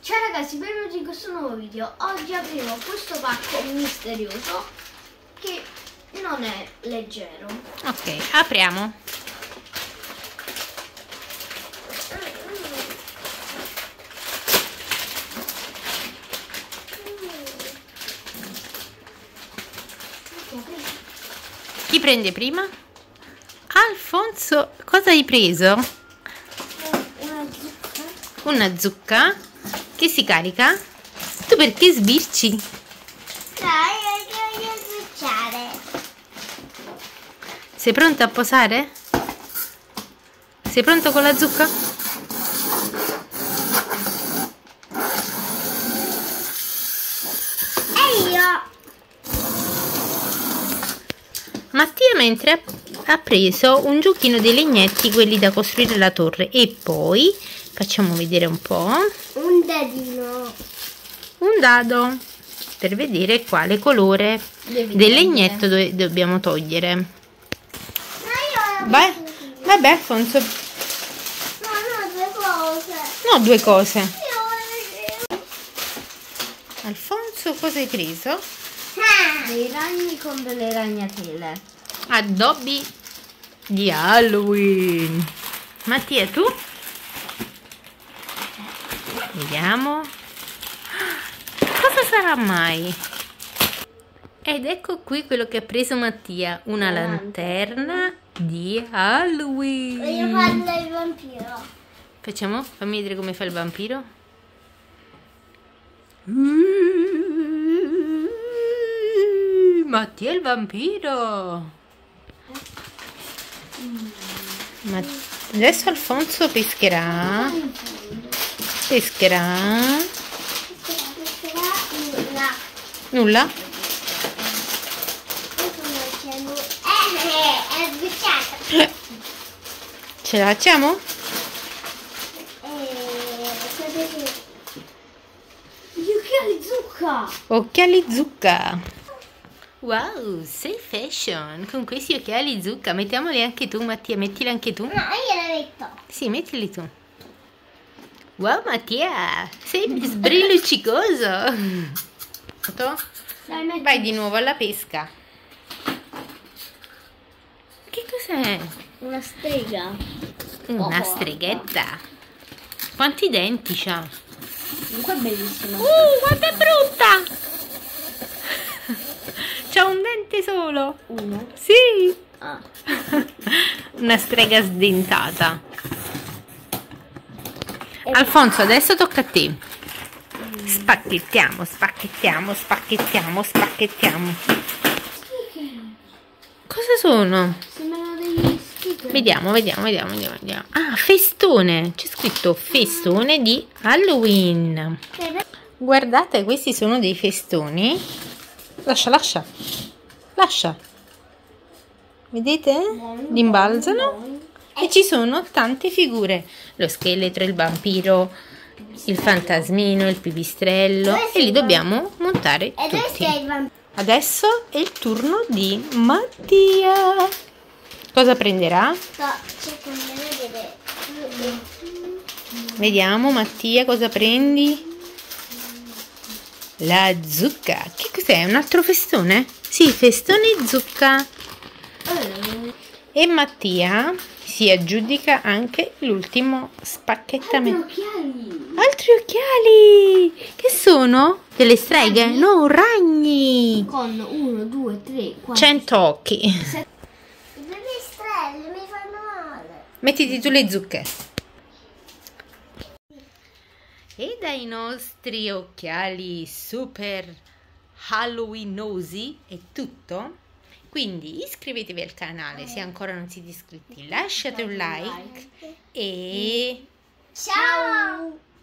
Ciao ragazzi, benvenuti in questo nuovo video. Oggi apriamo questo pacco misterioso che non è leggero. Ok, apriamo. Chi prende prima? Alfonso, cosa hai preso? Una zucca. Una zucca che si carica? Tu perché sbirci? Dai, voglio zucciare. Sei pronta a posare? Sei pronto con la zucca? E io. Mattia mentre ha preso un giochino dei legnetti, quelli da costruire la torre, e poi facciamo vedere un po'. Un dadino. Un dado per vedere quale colore del legnetto dobbiamo togliere. Vai, vabbè Alfonso. No, due cose. No, due cose. Io voglio... Alfonso, cosa hai preso? Dei ragni con delle ragnatele. Addobbi di Halloween. Mattia, tu? Vediamo. Cosa sarà mai? Ed ecco qui quello che ha preso Mattia. Una lanterna di Halloween. Voglio fare il vampiro. Facciamo? Fammi vedere come fa il vampiro. Mattia è il vampiro. Ma adesso Alfonso pescherà. Pescherà. Nulla? È sbicciata. Ce la facciamo? Gli occhiali zucca. Occhiali zucca. Wow, sei fashion. Con questi occhiali zucca. Mettiamoli anche tu, Mattia. Mettili anche tu. No, io le metto. Sì, mettili tu. Wow, Mattia, sei sbrilluccicoso. Vai di nuovo alla pesca. Che cos'è? Una strega. Una streghetta. Quanti denti c'ha? Comunque è bellissima. Quanto è brutta! C'ha un dente solo. Uno. Sì. Ah. Una strega sdentata. Alfonso, adesso tocca a te. Spacchettiamo, spacchettiamo, spacchettiamo, spacchettiamo. Cosa sono? Sembrano degli sticker. Vediamo. Ah, festone. C'è scritto festone di Halloween. Guardate, questi sono dei festoni. Lascia. Vedete? L'imbalzano. E ci sono tante figure. Lo scheletro, il vampiro, il fantasmino, il pipistrello. E li dobbiamo montare tutti. Adesso è il turno di Mattia. Cosa prenderà? Sto cercando di vedere. Vediamo, Mattia, cosa prendi? La zucca. Che cos'è? Un altro festone? Sì, festone zucca. E Mattia si aggiudica anche l'ultimo spacchettamento. Altri occhiali! Che sono? Delle streghe? No, ragni! Con 1, 2, 3, 4. 100 occhi. Delle stelle mi fanno male. Mettiti tu le zucche. E dai nostri occhiali super halloweenosi è tutto. Quindi iscrivetevi al canale se ancora non siete iscritti, lasciate un like e Ciao!